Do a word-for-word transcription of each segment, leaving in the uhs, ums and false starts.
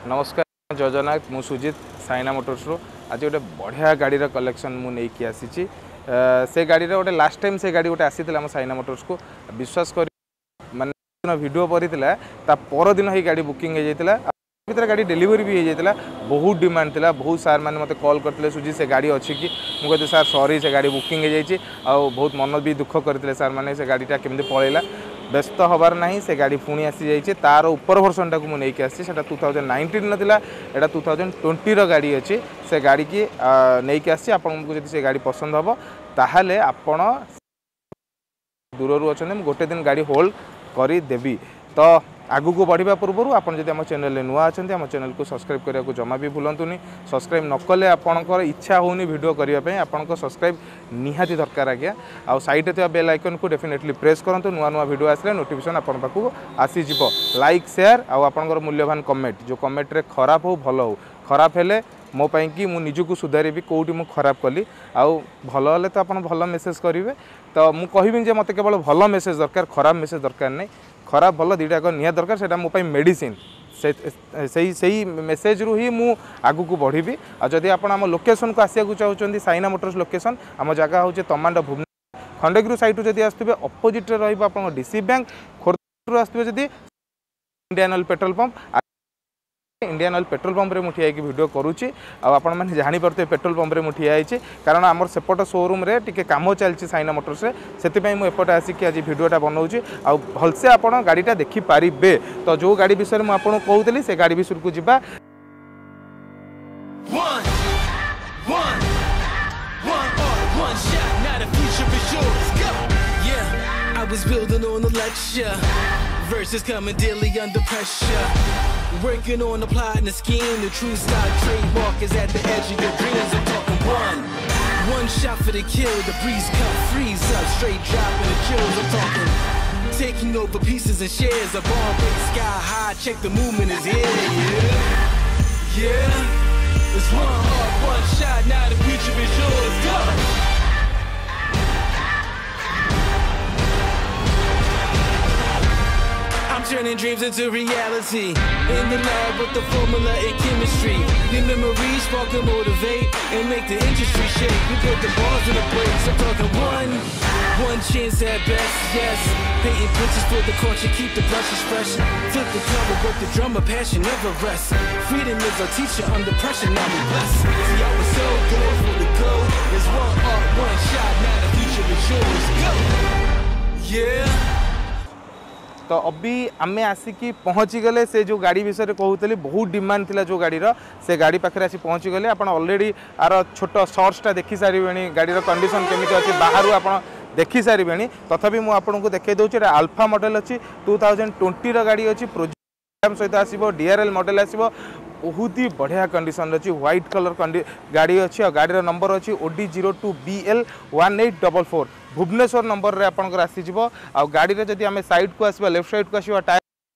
नमस्कार जय जगन्नाथ मु सुजित साइना मोटर्स रो आज गोटे बढ़िया गाड़ी कलेक्शन मुझे आसी से गाड़ी गोटे लास्ट टाइम से गाड़ी गोटे आसी आम साइना मोटर्स को विश्वास कर माने वीडियो पड़ता पर दिन ही गाड़ी बुकिंग हो जाता भर गाड़ी डेलीवरी भी हो जाता बहुत डिमांड थिला बहुत सार मैंने मत कॉल करते सुजी से गाड़ी अच्छी कि मुझे सार सॉरी से गाड़ी बुकिंग हो जाइए बहुत मन भी दुख करते सार मैंने से गाड़ीटा केमती पलैला व्यस्त हबार ना से गाड़ी पुणी आसी जाइए तार उपर भर्सन टाक मुझे आसी टू थाउजेंड नाइंटीन नाला एटा टू थाउजेंड ट्वेंटी गाड़ी अच्छी से गाड़ी की नहीं आसी आपको जब से गाड़ी पसंद हम ताहले आपण दूर अच्छा गोटे दिन गाड़ी होल्ड करदेवी तो आगु को बढ़िया पूर्व आपन जब आम चैनल नुआ अच्छा आम चैनल को सब्सक्राइब करने को जमा भी भूलतुनि सब्सक्राइब नकले आपंकर इच्छा होनी वीडियो करने आपन सब्सक्राइब निहाती दरकार आज्ञा आउ साइड थे बेल आइकन को डेफिनेटली प्रेस करूँ नुआ नुआ वीडियो आसले नोटिफिकेशन आपन पाखु आसीज लाइक शेयर आउ मूल्यवान कमेंट जो कमेंट रे खराब हो भल हो खराब हेले मो पाई कि मु निजु को सुधारी कौटी मु खराब कली आउ भल हेले तो आपन भल मेसेज करेंगे तो मु कहबी जे मते केवल भल मेसेज दरकार खराब मेसेज दरकार नहीं खराब भल दुईटा निहा दरकार से मो मेडिसिन से सही मेसेज रु ही मु आगु को बढ़ी आ जदि आप आम लोकेशन को आसिया चाहते साइना मोटर्स लोकेशन आम जगह हूँ तमांडा भुवनेश्वर खंडगिरी साइड जब आसुवे अपोजिट रहा डीसी बैंक खोर्धा आसुवे जब Indian oil petrol pump Indian oil petrol pump रे मुठिया की वीडियो करुच्ची आपण मैंने जानीपे पेट्रोल पंप रे मुठिया है कारण आमर सेपट शोरूम रे टिके काम चलती साइना मोटर्स से मुझे आसिक आज वीडियोटा बनाऊँगी आउ भलसे आप गाड़ीटा देखिपारे तो जो गाड़ी विषय में आपको कहूली से गाड़ी विषय को जीवा Verses coming daily under pressure. Working on the plot and the scheme. The true style trademark is at the edge of your dreams. I'm talking one. One shot for the kill. The breeze cut, freeze up. Straight dropping the chills. I'm talking taking over pieces and shares. A bomb break sky high. Check the movement is here. Yeah. Yeah. It's one heart, one shot. Now the future is yours. Go. Turning dreams into reality. In the lab with the formula and chemistry. Your memories spark and motivate and make the industry shake. We put the balls in the brakes. I'm talking one, one chance at best. Yes, painting pictures for the culture, keep the brushes fresh. Flip the cover, work the drummer, passion never rests. Freedom is our teacher under pressure. Now we blessed. See, I was so good for the go. There's one art, one shot. Now the future is yours. Go. Yeah. तो अभी आमे आसिकी पहुँची गले से जो गाड़ी विषय कहते बहुत डिमांड थिला जो गाड़ी से गाड़ी पाखे आसी पहुँची गले आप ऑलरेडी आर छोट शॉर्ट्सटा देखी सारे गाड़ी कंडीशन केमिति अच्छी बाहर आप देखी सारे तथापि मुझे आपको देखा दूसरी अल्फा मॉडल अच्छी टू थाउजेंड ट्वेंटी गाड़ी अच्छी प्रोजेक्ट सहित आसो डीआरएल मॉडल आसो बहुत ही बढ़िया कंडीशन अच्छी व्हाइट कलर गाड़ी अच्छी और गाड़ी नंबर अच्छी OD zero two B L one eight double four Bhubaneswar number रे आपनकर आसीजिवो आ गाड़ी रे जदि आमे साइड को आसीबा लेफ्ट साइड को आसीबा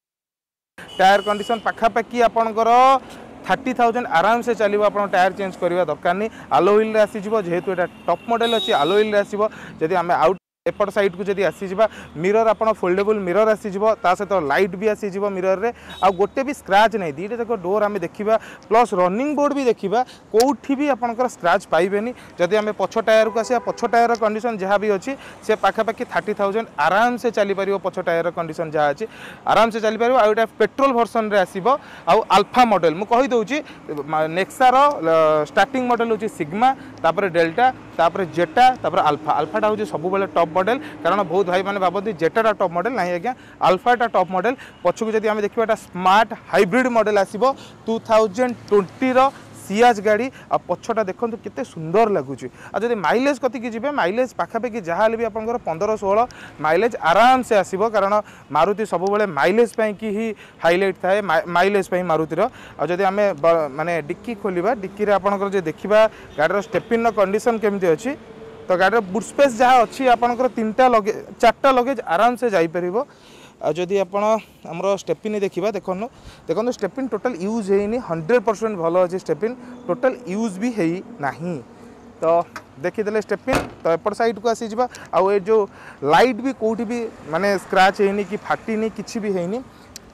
टायर टायर कंडीशन पाखा पाखी आपनकर थर्टी थाउजेंड आराम से चलो आप टायर चेंज करवा दरकार नहीं आलो व्हील रे आसीजिवो जेहेतु एटा टॉप मॉडल अच्छी आलो व्हील रे आसीबो जदि आमे आउट एपट साइड को जब आसीजा मिरर आप फोल्डेबल मिरर आसीजा सहित लाइट भी आसीजा मिरर रे आ गोटे भी स्क्रैच नहीं दीटा जाक डोर आम देखा प्लस रनिंग बोर्ड भी देखा कौटी भी आपंकर स्क्रैच पाइबेनी जदि आम पछ टायर को आसा पछ टायर कंडीशन जहाँ भी अच्छी से पाखापाखि थर्टी थाउजेंड आराम से चली पार पछ टायर कंडीशन जहाँ अच्छी आराम से चली पार आउटा पेट्रोल भर्सन रे आसीबो आउ अल्फा मॉडल मु कहि दउची नेक्सार स्टार्टिंग मॉडल होची सिग्मा तापर डेल्टा तापर जेटा तापर अल्फा अल्फाटा होची सब बेले टॉप मॉडल कारण बहुत भाई मैंने भावती जेटाटा टॉप मॉडल नहीं आज्ञा अल्फाटा टॉप मॉडल पछक जब आम देखा स्मार्ट हाइब्रिड मॉडल आसो टू थाउजेंड ट्वेंटी सियाज गाड़ी आ पछटा देखो केते सुंदर लगुच आ जब माइलेज कति जी माइलेज पाखापाखि जहाँ भी आप पंद्रह षोल माइलेज आराम से आसो कारण मारुति सब बेले माइलेज की ही हाइलाइट थाए माइलेज मारुतिर आ जब आम माने डिक्की खोलिबा डिक्की रे आपनकर जे देखिबा गाड़ीर स्टेपिन कंडीशन केमती अच्छी तो गाड़ी बुट स्पेस जहाँ अच्छी आपंकर तीन टा लगे चार्टा लगेज आराम से जापर जदि आमर स्टेपिन देखा देखो देखो स्टेपिन टोटल यूज है हंड्रेड परसेंट भल अच्छे स्टेपिन टोटल यूज भी है नहीं तो देखीदे स्टेपिन तो एपट साइड को आसीजा आउ जो लाइट भी कौटी भी माने स्क्रैच है कि फाटी किसी भी है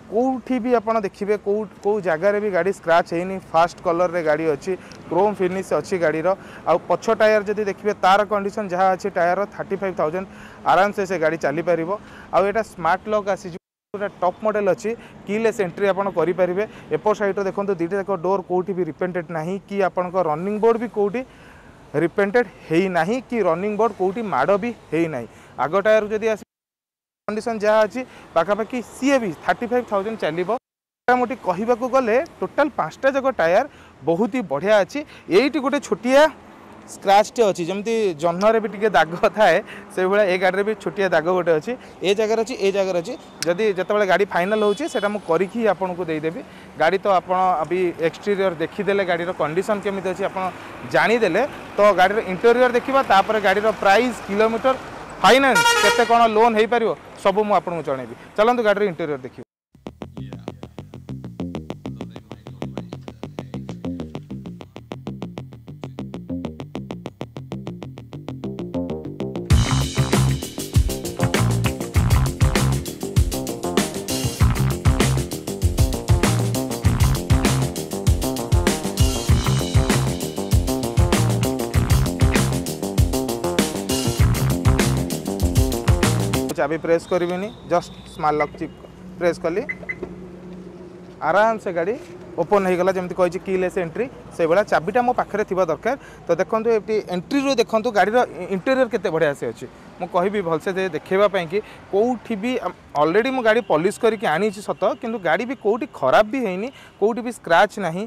कौटी भी आप देखिए कौ कौ जगार भी गाड़ी स्क्रैच है फास्ट कलर रे गाड़ी अच्छी क्रोम फिनिश अच्छी गाड़ीर आ पछ टायर जब देखिए तार कंडीशन जहाँ अच्छी टायर थर्टी फाइव थाउजेंड आराम से से गाड़ी चली पार आउ स्मार्ट लॉक आसी टॉप मॉडल अच्छी कीलेस एंट्री आप करेंगे एपट साइड देखो दुईटा जाक डोर कौटी भी रिपेंटेड ना कि आपण रनिंग बोर्ड भी कौटी रिपेंटेड है ना कि रनिंग बोर्ड कौटी माड़ भी है ना आग टायर जदि आस कंडीशन जहाँ अच्छी पाखापाखि सी भी थर्टी फाइव थाउजेंड चलो मोटी कहवाक गले टोटाल पांचटा जाक टायर बहुत ही बढ़िया अच्छी ये गोटे छोटिया स्क्रैचटे अच्छी जमी जह्नरे भी टे दाग थाए से भाया ए गाड़ी भी छोटिया दाग गोटे अच्छी ए जगार अच्छी ए जगार अच्छी जदि जिते गाड़ी फाइनाल होता मुझे आपन को देदेवी गाड़ी तो आप अभी एक्सटीरियर देखीदे गाड़ी कंडीशन केमी अच्छी आप जानीदे तो गाड़ी इंटेरियर देखा गाड़ी प्राइस किलोमीटर फाइनान्स केते कौन लोन हो पार सब मुझे जनइबी चलते गाड़ी इंटेरियर देखिए चाबी प्रेस करी just smart lock chip press कली आराम से गाड़ी ओपन हो गला जमी कही कीलेस एंट्री से भाया चाबीटा मो पाखे थी दरकार तो देखो ये एंट्री रू देखो गाड़ी इंटेरियर केते बढ़िया से अच्छी मुझे कहबी भलसे देखेवाई कि कौटी भी ऑलरेडी मो गाड़ी पॉलिश करके आनी सत कि गाड़ी भी कौटी खराब भी है कौटी भी स्क्रैच ना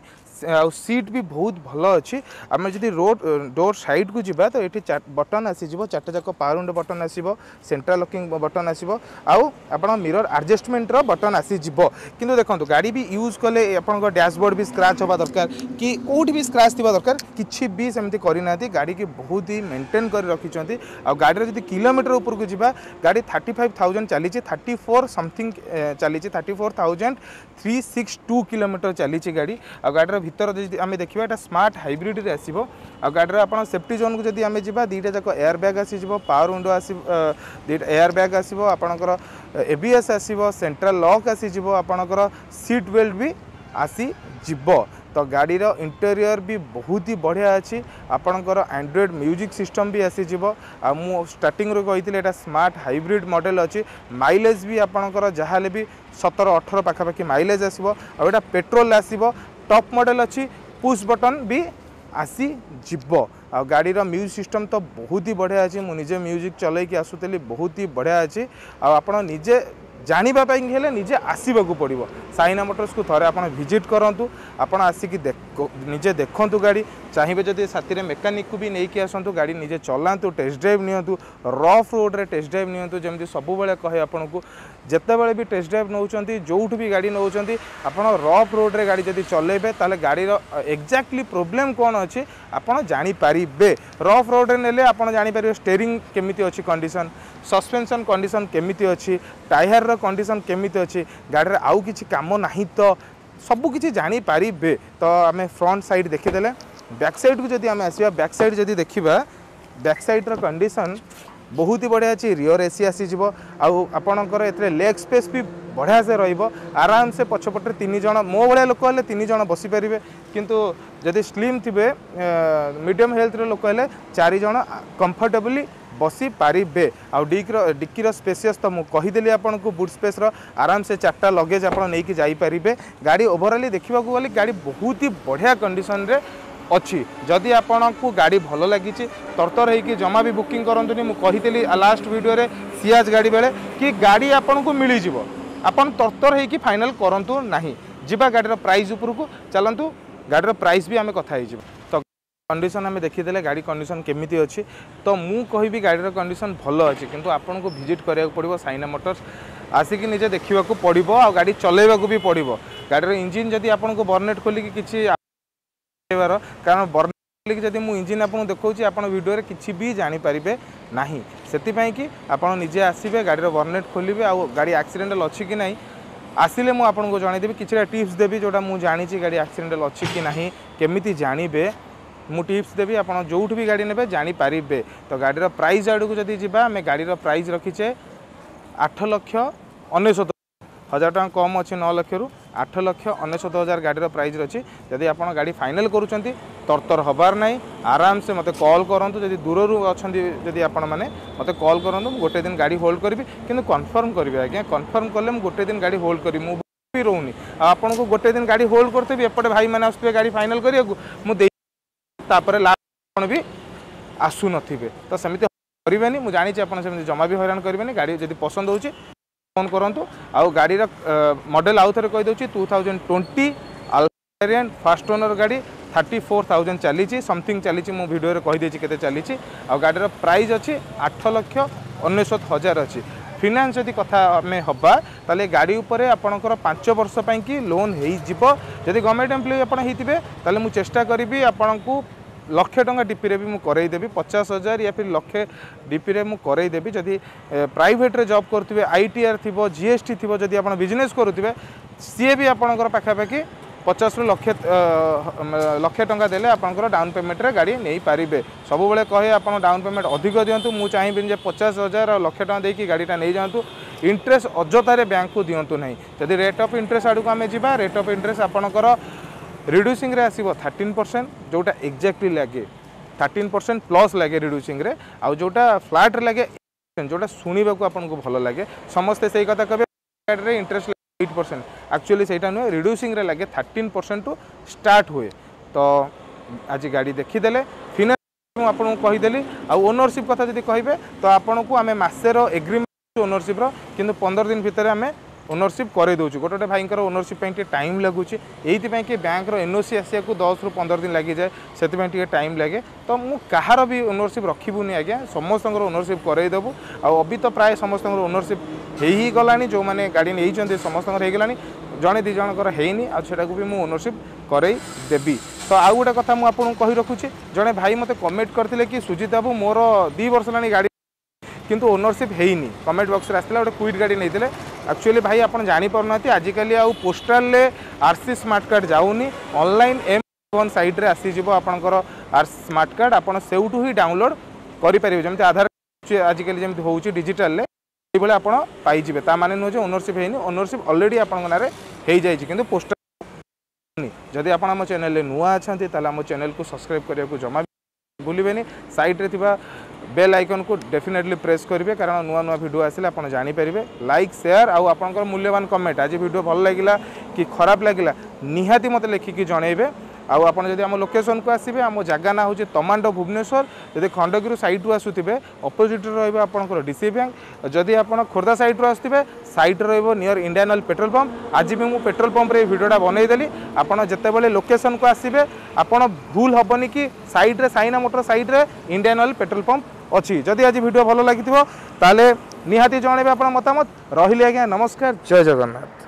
सीट भी बहुत भल अच्छी आम जब रोड डोर साइड को जीवा तो ये बटन आसीज चार्टा जाक पावर विंडो बटन आसो सेंट्रल लॉकिंग बटन आसो आउ आप मिरर एडजस्टमेंट बटन आसीज कि देखो गाड़ी भी यूज कले आप डैशबोर्ड भी स्क्रैच होगा दरकार कि कौटी भी स्क्रैच थी दरकार किसी भी सेमती करना गाड़ी की बहुत ही मेंटेन कर रखी आ गाड़ी जब किलोमीटर ऊपर को जीवा गाड़ी थर्टी फाइव थाउजेंड चली थर्टी फोर समथिंग चली thirty four thousand three six two kilometre चली गाड़ी आ गाड़ी भीतर जब आम देखा यहाँ स्मार्ट हाइब्रिड रे आसो आ गाड़ी आप सेफ्टी जोन को जब आम जा दुईटा जाक एयर बैग आसीज पावर विंडो आस एयर बैग आसो आपणकर एबीएस आसो सेंट्रल लॉक आसीज आपणकर सीट बेल्ट भी आसी जीव तो गाड़ी इंटेरियर भी बहुत ही बढ़िया अच्छी आपणकर एंड्रॉइड म्यूजिक सिस्टम भी आसीज आ मु स्टार्टिंग रो कही एटा स्मार्ट हाइब्रिड मॉडल अच्छी माइलेज भी आपणकर जहाँ भी सतर अठर पाखापाखि माइलेज आसो आ पेट्रोल आसो टॉप मॉडल अच्छी पुश बटन भी आसी जीव आ गाड़ी म्यूजिक सिस्टम तो बहुत ही बढ़िया अच्छी मुझे म्यूजिक चलैकी आसुली बहुत ही बढ़िया अच्छी आप निजे जानापी हेले निजे आसवाक पड़ो साइना मोटर्स को थे आप विजिट करूँ आपड़ आसिक निजे देखूँ गाड़ी चाहिए जदि साथी मेकानिक को भी नहीं आसतु गाड़ी निजे चलातु टेस्ट ड्राइव नियंतु रफ रोड रे टेस्ट ड्राइव नियंतु जमी सब कहे आपन को जितेबाला भी टेस्ट ड्राइव नौ जो भी गाड़ी नौ आप रफ रोड रे गाड़ी जदि चलेबे ताले गाड़ी एक्जाक्टली प्रोब्लेम कौन अच्छी आपड़ जानीपारे रफ रोड रे नेले आप जानीपारे स्टेयरिंग केमिति अच्छी कंडीशन सस्पेंशन कंडीशन केमिति अच्छी टायर कंडीशन केमिति अच्छी गाड़ी रे आउ किछि काम नाही तो सब किछि जानी पारे तो आम फ्रंट साइड देखीदे बैक साइड को जदि आम आसवा बैक साइड जदि देखा बैक साइड रो कंडीशन बहुत ही बढ़िया अच्छी रियर एसी आसीज आपणकर ए लेग स्पेस भी बढ़िया से रहिबो आराम से पछपटे तीन जन मो भाया लोक हेले तीन जन बसी पारे किंतु जदि स्लिम थिबे मीडियम हेल्थ रे लोक हेले चारि जन कंफर्टेबली बसी पारे आ डिक्कीर स्पेसियस तो मुझे कहीदेली आपन को बूट स्पेस रो आराम से चार्टा लगेज आप नहीं जापरें गाड़ी ओवरऑल देखा गले गाड़ी बहुत ही बढ़िया कंडीशन रे अच्छी जदि आपन को गाड़ी भल लगी तरतर होगी जमा भी बुकिंग करंतुनी मु कहीदेली लास्ट वीडियो रे सियाज गाड़ी बेले कि गाड़ी आपन को मिल जिवो आपन तरतर होगी फाइनल करंतु नाही जिबा गाड़ी रो प्राइस ऊपर को चलंतु गाड़ी रो प्राइस भी आमे कथा हो तो कंडीशन आम देखीदे गाड़ी कंडीशन केमिति अच्छी तो मु कहबी गाड़ी कंडीशन भल अच्छी किंतु आपन को विजिट करिया पड़िबो साइना मोटर्स आसिक निजे देखा पड़ो आ गाड़ी चलेबा भी पड़ो गाड़ी इंजिन जदि आपन को बर्नेट खोलिक किसी कारण बर्नेट खोलिक जदि मु इंजिन आपको देखा आप वीडियो किसी भी जानीपारे ना से कि आपड़ निजे आसबे गाड़ी बर्नेट खोलिए आ गाड़ी एक्सीडेंटल अच्छी कि नहीं आसिले मु आपको जनईदेवी किसी टिप्स देवी जोटा मुझे जानी गाड़ी एक्सीडेंटल अच्छी कि नहीं केमिति जानवे मु टिप्स देवी आप जो भी गाड़ी ने जानीपारे तो गाड़ी प्राइस आड़ को जब जावा आम गाड़ी प्राइस रखीचे आठ लक्ष अनेशत हजार टाँग कम अच्छी नौ लक्ष रु आठ लक्ष अनेशत हजार गाड़ी प्राइस अच्छी जदि आप गाड़ी फाइनाल करूँ तरतर हबार ना आराम से मत कॉल करूँ जब दूर अच्छा जदि आपण मैंने मत कॉल करूँ गोटे दिन गाड़ी होल्ड करी कि कन्फर्म करी आज्ञा कन्फर्म कले मुझे गोटे दिन गाड़ी होल्ड करी मुझे भी रोनी आपन को गोटे दिन गाड़ी होल्ड करते एपटे भाई मैंने आसुवे गाड़ी फाइनाल करिया मुझे लास्ट भी आसु नथिबे तो सेमती करेनि मुझे जानी आप जमा भी हैरान करेंगे गाड़ी जब पसंद हो फोन करूँ आउ गाड़ी मॉडल आउ थे कहीदे two thousand twenty alpha first owner गाड़ी थर्टी फोर थाउजेंड चली समथिंग चली मो वीडियो कहीदे के चली आ गाड़ी प्राइस अच्छी आठ लक्ष अनेशत हजार अच्छी फिनान्स जदि कथा आम हवा ताले गाड़ी उपरे आपणकर पांच वर्ष कि लोन हो जदि गवर्नमेंट एम्प्लॉय आप होते मुझे चेष्टा करी आपन को लक्षे टंका डीपी रे भी मु करईदेवी पचास हजार या फिर लक्षे डीपी रे मु करईदेवी जदि प्राइवेट रे जॉब करुवे आईटीआर थी जीएसटी थी जदि आप बिजनेस करुवे सी भी आपणकर पाखापाखि पचास रु लक्षे लक्षे टंका देले आपणकर डाउन पेमेंट रे गाड़ी नहीं पारिबे सब बेले कहे आप डाउन पेमेंट अधिक दिंतु मुझे चाहिए जे पचास हजार और लक्षे टंका देकी गाड़ीटा नहीं जातु इंटरेस्ट अजतारे बैंक को दिंतु नहीं जदि रेट ऑफ इंटरेस्ट आड़ को आम जा रेट ऑफ इंटरेस्ट आपणकर रिड्यूसिंग रे आसीबो थर्टीन परसेंट जोटा एक्जाक्टली लगे थर्टीन परसेंट प्लस लगे रिड्यूसिंग रे आउ जोटा फ्लैट रे लगे जोटा सुनिबा को आपन को भल लगे समस्ते सही कथा कहबे रे इंटरेस्ट एट परसेंट एक्चुअली सेटा नुहे रिड्यूसिंग रे लगे थर्टीन परसेंट टू स्टार्ट हुए तो आज गाड़ी देखीदेले फिनान्स मुझे आपको कहीदेली आ ओनरशिप कथा जब कहे तो आपन को आम मसेर एग्रीमेंट ओनरशिप कि पंद्रह दिन भितर आम ओनरशिप कर दूँ गोटे गोटे भाई ओनरशिप टाइम लगुच ये कि बैंक एनओसी आसिया को दस रु पंद्रह दिन लगी जाए से टाइम लगे तो मु कहार भी ओनरशिप रखिबुनि आज्ञा समस्त ओनरशिप करईदेबू अभी तो प्राय समस्त ओनरशिप हो ही गलानी जो मैंने गाड़ी नहीं समस्त होगलानी जड़े दी जनकर हैनी आटा भी मुझे ओनरशिप करई देवी तो आउ गोटे कथा मुझे कही रखुच्छी जड़े भाई मत कमेंट करते कि सुजीत बाबू मोर दी वर्ष लानी गाड़ी किंतु ओनरशिप हैनी कमेंट बॉक्स रे आसला गोटे क्विट गाड़ी नहीं एक्चुअली भाई आप जापर आजिकल आउ पोस्टाल आरसी स्मार्ट कार्ड जाऊनी ऑनलाइन एम वन साइट रे आसीज आपंकर आर स्मार्ट कार्ड आपड़ से ही डाउनलोड करेंगे जमी आधार आजिकल जमी हो डिजिटाल भाई आप पाइबे ता माने नुहे ओनरशिप हैनी ओनरशिप ऑलरेडी आपन नारे हो जाए कि पोस्टाल जदि आप आम चैनल नुआ अच्छा आम चैनल को सब्सक्राइब करने को जमा भूलें साइड रे थिबा बेल आइकन को डेफिनेटली प्रेस करेंगे कारण नुआ नुआ वीडियो आसिले आप जानीपारे लाइक शेयर आउ आपंकर मूल्यवान कमेंट आज वीडियो भल लगिला कि खराब लगिला निहाती मत लिखिकी जनइबे आउ आपन जदि आम लोकेशन को आसबे आम जगह ना हूँ तमांडो भुवनेश्वर जदि खंडगिरी साइड रु आसुवे अपोजिट रही आपंकर डीसी बैंक जदि आप खोर्धा साइड रु आसुवे साइड रो near Indian oil petrol pump आज भी मुझे पेट्रोल पंप रे वीडियोटा बनईदेली आपड़ जितेबाला लोकेशन को आसबे आपड़ भूल हेनी कि साइड रे साइना मोटर साइड रे इंडियन ऑयल पेट्रोल पंप अच्छी जदि आज वीडियो भल लगी ताले निहाती जनइबे आप मतामत रही आज्ञा नमस्कार जय जगन्नाथ।